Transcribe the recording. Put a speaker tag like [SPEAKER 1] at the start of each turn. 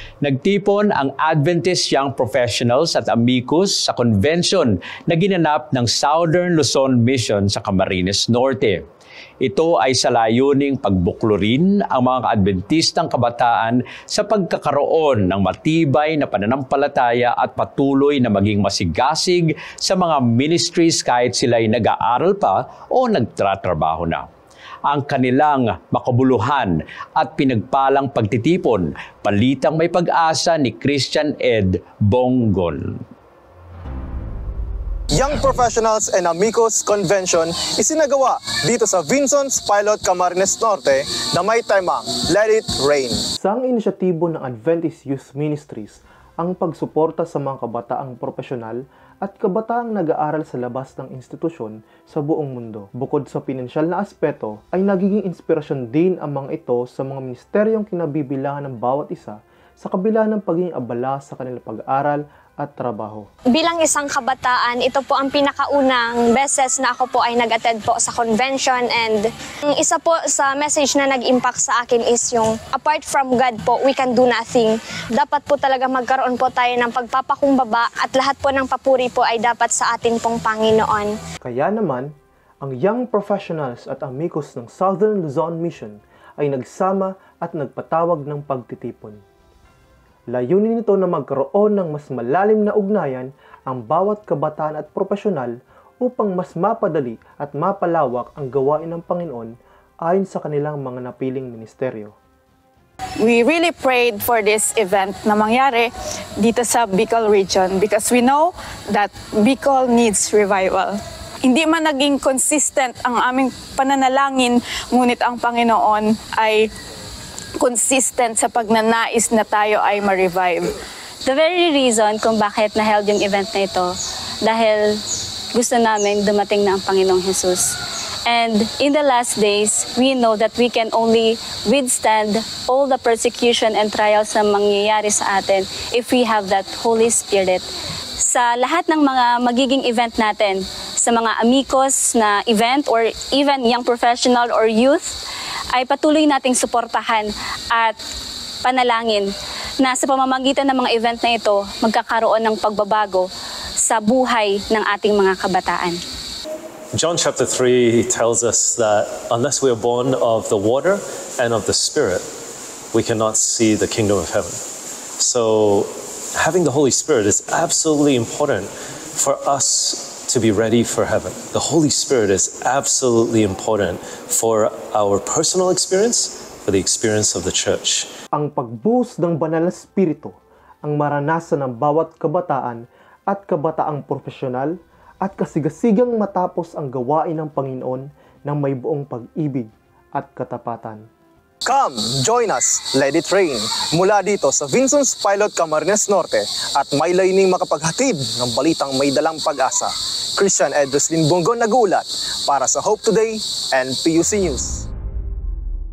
[SPEAKER 1] Nagtipon ang Adventist Young Professionals at Amicus sa convention na ginanap ng Southern Luzon Mission sa Camarines Norte. Ito ay sa layuning pagbuklurin ang mga Adventistang kabataan sa pagkakaroon ng matibay na pananampalataya at patuloy na maging masigasig sa mga ministries kahit sila'y nag-aaral pa o nagtatrabaho na. Ang kanilang makabuluhan at pinagpalang pagtitipon, Balitang May Pag-asa ni Christian Ed Bongon.
[SPEAKER 2] Young Professionals and Amicus Convention isinagawa dito sa Vinson's Pilot, Camarines Norte na may temang Let It Rain.
[SPEAKER 3] Isang inisyatibo ng Adventist Youth Ministries ang pagsuporta sa mga kabataang profesional at kabataang nag-aaral sa labas ng institusyon sa buong mundo. Bukod sa pinansyal na aspeto, ay nagiging inspirasyon din ang mga ito sa mga ministeryong kinabibilangan ng bawat isa sa kabila ng pagiging abala sa kanilang pag-aaral at trabaho.
[SPEAKER 4] Bilang isang kabataan, ito po ang pinakaunang beses na ako po ay nag-attend po sa convention, and isa po sa message na nag-impact sa akin is yung apart from God po, we can do nothing. Dapat po talaga magkaroon po tayo ng pagpapakumbaba at lahat po ng papuri po ay dapat sa atin pong Panginoon.
[SPEAKER 3] Kaya naman, ang Young Professionals at Amicus ng Southern Luzon Mission ay nagsama at nagpatawag ng pagtitipon. Layunin nito na magkaroon ng mas malalim na ugnayan ang bawat kabataan at profesional upang mas mapadali at mapalawak ang gawain ng Panginoon ayon sa kanilang mga napiling ministeryo.
[SPEAKER 5] We really prayed for this event na mangyari dito sa Bicol region because we know that Bicol needs revival. Hindi man naging consistent ang aming pananalangin, ngunit ang Panginoon ay consistent sa pagnanais na tayo ay ma-revive.
[SPEAKER 6] The very reason kung bakit na-held yung event na ito, dahil gusto namin dumating na ang Panginoong Jesus. And in the last days, we know that we can only withstand all the persecution and trials na mangyayari sa atin if we have that Holy Spirit. Sa lahat ng mga magiging event natin, sa mga amicos na event or even young professional or youth, ay patuloy nating suportahan at panalangin na sa pamamagitan ng mga event na ito, magkakaroon ng pagbabago sa buhay ng ating mga kabataan.
[SPEAKER 7] John chapter 3 tells us that unless we are born of the water and of the Spirit, we cannot see the kingdom of heaven. So having the Holy Spirit is absolutely important for us to be ready for heaven. The Holy Spirit is absolutely important for our personal experience, for the experience of the church.
[SPEAKER 3] Ang pagbuhos ng banal na Espiritu ang maranasan ng bawat kabataan at kabataang profesional at kasigasigang matapos ang gawain ng Panginoon ng may buong pag-ibig at katapatan.
[SPEAKER 2] Come, join us, Let It Rain, mula dito sa Vinson's Pilot, Camarines Norte at may layuning makapaghatid ng balitang may dalang pag-asa. Christian Ed Bongon nag-uulat para sa Hope Today and PUC News.